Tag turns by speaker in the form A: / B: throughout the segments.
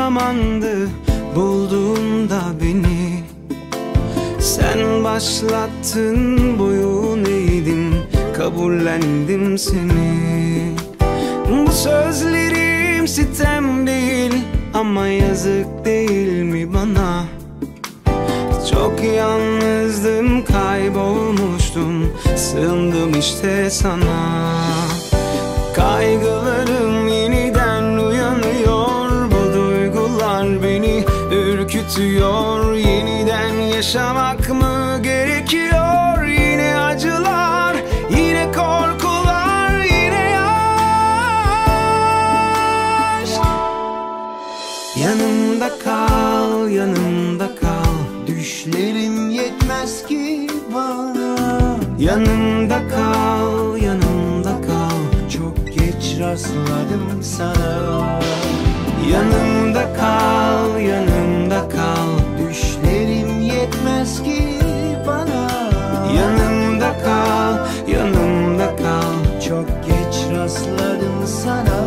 A: zamandı bulduğunda beni. Sen başlattın, boyun eğdim, kabullendim seni. Bu sözlerim sitem değil ama yazık değil mi bana? Çok yalnızdım, kaybolmuştum, sığındım işte sana. Kaygılarım yeniden uyanıyor, bu duygular beni ürkütüyor. Yeniden yaşamak mı gerekiyor? Yine acılar, yine korkular, yine aşk. Yanımda kal, yanımda kal.
B: Düşlerim yetmez ki bana.
A: Yanımda kal, yanımda kal.
B: Çok geç rastladım sana.
A: Yanımda kal, yanımda kal.
B: Düşlerim yetmez ki bana.
A: Yanımda kal, yanımda kal.
B: Çok geç rastladım sana.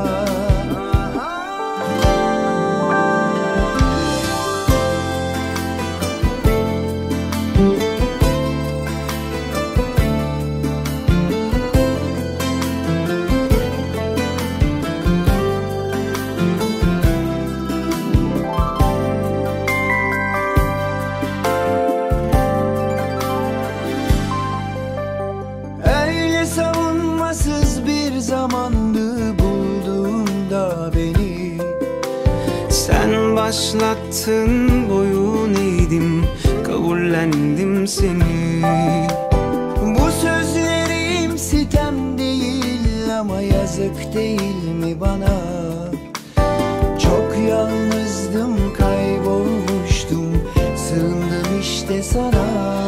B: Savunmasız bir zamandı bulduğunda beni.
A: Sen başlattın, boyun eğdim, kabullendim seni.
B: Bu sözlerim sitem değil ama yazık değil mi bana? Çok yalnızdım, kaybolmuştum, sığındım işte sana.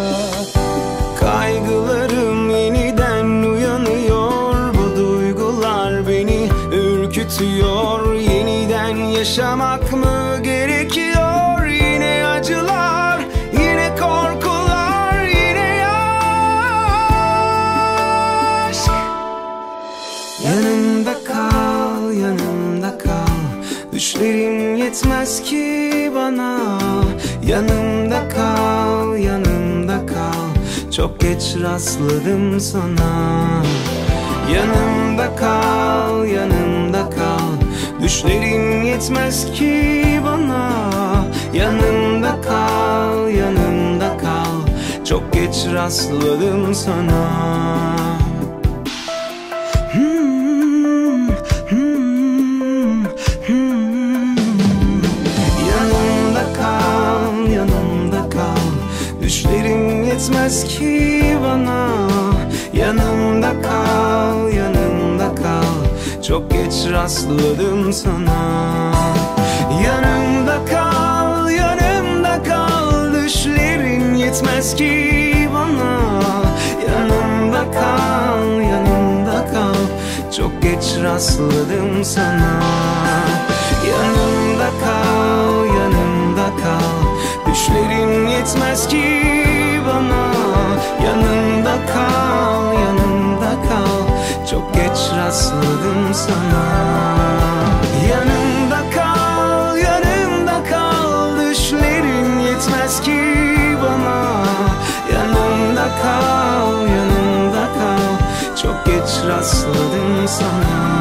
A: Kaygılarım yeniden uyanıyor, bu duygular beni ürkütüyor. Yeniden yaşamak mı gerekiyor? Yine acılar, yine korkular, yine aşk. Yanımda kal, yanımda kal. Düşlerim yetmez ki bana. Yanımda kal, yanımda kal. Çok geç rastladım sana. Yanımda kal, yanımda kal. Düşlerin yetmez ki bana. Yanımda kal, yanımda kal. Çok geç rastladım sana. Yanımda kal, yanımda kal. Düşlerim yetmez ki bana. Yanımda kal, yanımda kal. Çok geç rastladım sana. Yanımda kal, yanımda kal. Düşlerin yetmez ki bana. Yanımda kal, yanımda kal. Çok geç rastladım sana. Yanımda kal, yanımda kal. Düşlerin yetmez ki bana. Yanımda kal, yanımda kal. Çok geç rastladım sana. Yanımda kal, yanımda kal. Düşlerin yetmez ki bana. Yanımda kal, yanımda kal. Çok geç rastladım sana.